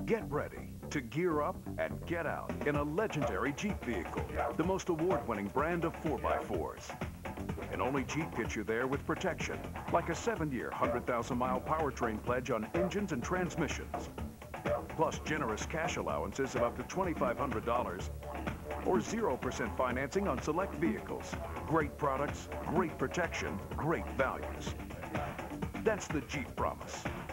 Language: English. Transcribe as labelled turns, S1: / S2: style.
S1: Get ready to gear up and get out in a legendary Jeep vehicle, the most award-winning brand of 4x4s. And only Jeep gets you there with protection, like a 7-year, 100,000-mile powertrain pledge on engines and transmissions. Plus generous cash allowances of up to $2,500 or 0% financing on select vehicles. Great products, great protection, great values. That's the Jeep promise.